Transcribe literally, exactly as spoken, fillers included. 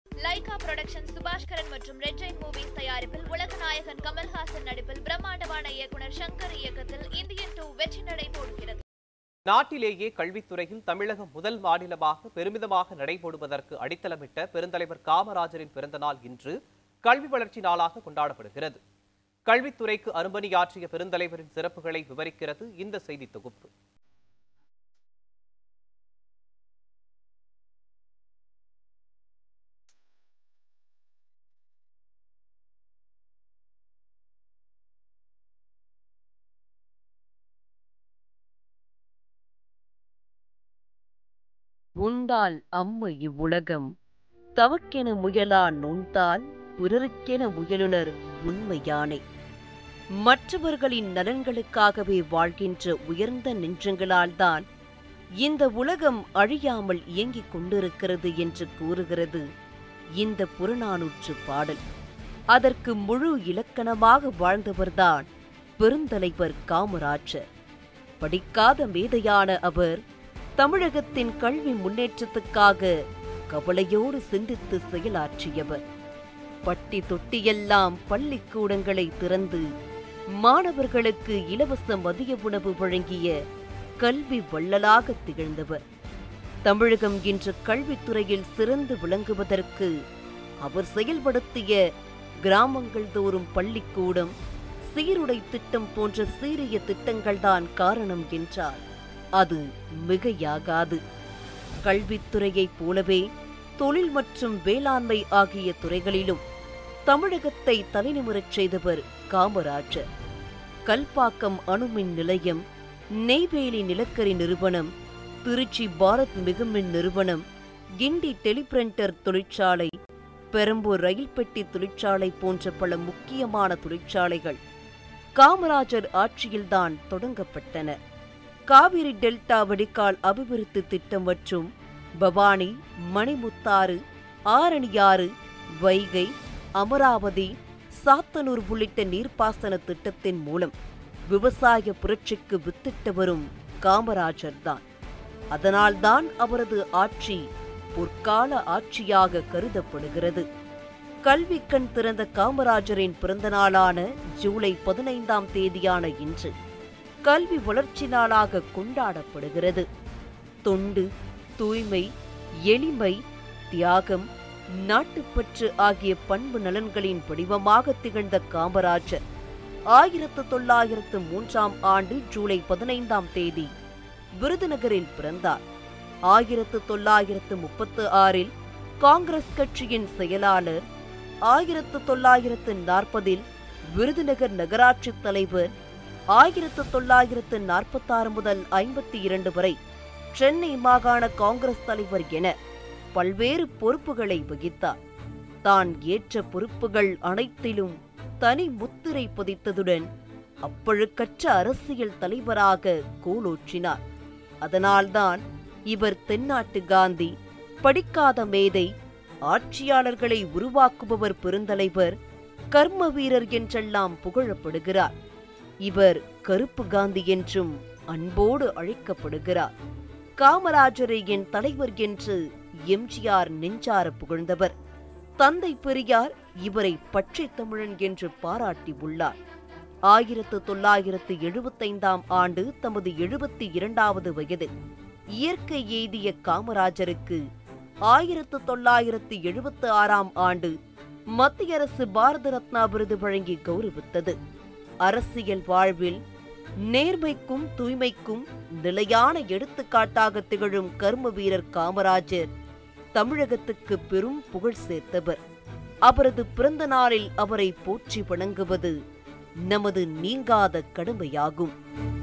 Lyca production Subaskaran மற்றும் red Jain movies தயாரிப்பில் உலகநாயகன் கமல்ஹாசன் நடிப்பில் பிரம்மாண்டமான இயக்குனர் சங்கர் இயக்கத்தில் இந்தியன் டூ வெற்றி நடை போடுகிறது. நாட்டிலேயே கல்வித்துறையில் தமிழகம் முதல் மாநிலமாக பெருமிதமாக நடைபோடுவதற்கு அடித்தளமிட்ட பெருந்தலைவர் காமராஜரின் பிறந்தநாள் இன்று கல்வி வளர்ச்சி நாளாக கொண்டாடப்படுகிறது. கல்வித்துறைக்கு அரும்பணியாற்றிய பெருந்தலைவரின் சிறப்புகளை விவரிக்கிறது இந்த செய்தி தொகுப்பு. உண்டால் அம்மு இவ்வுலகம் தவக்கென முயலா நோந்தால் பிறருக்கென முயலுனர் உண்மையானே. மற்றவர்களின் நலன்களுக்காகவே வாழ்கின்ற உயர்ந்த நெஞ்சங்களால்தான் இந்த உலகம் அழியாமல் இயங்கிக் கொண்டிருக்கிறது என்று கூறுகிறது இந்த புறநானூற்று பாடல். அதற்கு முழு இலக்கணமாக வாழ்ந்தவர்தான் பெருந்தலைவர் காமராஜர். படிக்காத மேதையான அவர் தமிழகத்தின் கல்வி முன்னேற்றத்துக்காக கவலையோடு சிந்தித்து செயலாற்றியவர். பட்டி தொட்டியெல்லாம் பள்ளிக்கூடங்களை திறந்து மாணவர்களுக்கு இலவச மதிய உணவு வழங்கிய கல்வி வள்ளலாக திகழ்ந்தவர். தமிழகம் இன்று கல்வித்துறையில் சிறந்து விளங்குவதற்கு அவர் செயல்படுத்திய கிராமங்கள் தோறும் பள்ளிக்கூடம், சீருடை திட்டம் போன்ற சீரிய திட்டங்கள்தான் காரணம் என்றார் அது மிகையாகாது. கல்வித்துறையைப் போலவே தொழில் மற்றும் வேளாண்மை ஆகிய துறைகளிலும் தமிழகத்தை தலைநிமிரச் செய்தவர் காமராஜர். கல்பாக்கம் அணுமின் நிலையம், நெய்வேலி நிலக்கரி நிறுவனம், திருச்சி பாரத் மிகுமின் நிறுவனம், கிண்டி டெலிபிரிண்டர் தொழிற்சாலை, பெரம்பூர் ரயில் பெட்டி தொழிற்சாலை போன்ற பல முக்கியமான தொழிற்சாலைகள் காமராஜர் ஆட்சியில்தான் தொடங்கப்பட்டன. காவிரி டெல்டா வடிகால் அபிவிருத்தி திட்டம் மற்றும் பவானி, மணிமுத்தாறு, ஆரணியாறு, வைகை, அமராவதி, சாத்தனூர் உள்ளிட்ட நீர்ப்பாசன திட்டத்தின் மூலம் விவசாய புரட்சிக்கு வித்திட்டவரும் காமராஜர்தான். அதனால்தான் அவரது ஆட்சி பொற்கால ஆட்சியாக கருதப்படுகிறது. கல்வி கண் திறந்த காமராஜரின் பிறந்த நாளான ஜூலை பதினைந்தாம் தேதியான இன்று கல்வி வளர்ச்சி நாளாக கொண்டாடப்படுகிறது. தொண்டு, தூய்மை, எளிமை, தியாகம், நாட்டுப்பற்று ஆகிய பண்பு நலன்களின் வடிவமாக திகழ்ந்த காமராஜர் ஆயிரத்து தொள்ளாயிரத்து மூன்றாம் ஆண்டு ஜூலை பதினைந்தாம் தேதி விருதுநகரில் பிறந்தார். ஆயிரத்து தொள்ளாயிரத்து முப்பத்து ஆறில் காங்கிரஸ் கட்சியின் செயலாளர், ஆயிரத்து தொள்ளாயிரத்து நாற்பதில் விருதுநகர் நகராட்சி தலைவர், ஆயிரத்து தொள்ளாயிரத்து நாற்பத்தாறு முதல் ஐம்பத்தி இரண்டு வரை சென்னை மாகாண காங்கிரஸ் தலைவர் என பல்வேறு பொறுப்புகளை வகித்தார். தான் ஏற்ற பொறுப்புகள் அனைத்திலும் தனி முத்திரை பதித்ததுடன் அப்பழுக்கற்ற அரசியல் தலைவராக கோலோற்றினார். அதனால்தான் இவர் தென்னாட்டு காந்தி, படிக்காத மேதை, ஆட்சியாளர்களை உருவாக்குபவர் பெருந்தலைவர், கர்ம வீரர் என்றெல்லாம் புகழப்படுகிறார். இவர் கருப்பு காந்தி என்றும் அன்போடு அழைக்கப்படுகிறார். காமராஜரை என் தலைவர் என்று எம்ஜிஆர் நெஞ்சார புகழ்ந்தவர். தந்தை பெரியார் இவரை பச்சை தமிழன் என்று பாராட்டி உள்ளார். ஆயிரத்து தொள்ளாயிரத்து எழுபத்தைந்தாம் ஆண்டு தமது எழுபத்தி இரண்டாவது வயதில் இயற்கை எய்திய காமராஜருக்கு ஆயிரத்து தொள்ளாயிரத்து எழுபத்தி ஆறாம் ஆண்டு மத்திய அரசு பாரத ரத்னா விருது வழங்கி கௌரவித்தது. அரசியல் வாழ்வில் நேர்மைக்கும் தூய்மைக்கும் நிலையான எடுத்துக்காட்டாக திகழும் கர்ம வீரர் காமராஜர் தமிழகத்துக்கு பெரும் புகழ் சேர்த்தவர். அவரது பிறந்த நாளில் அவரை போற்றி வணங்குவது நமது நீங்காத கடமையாகும்.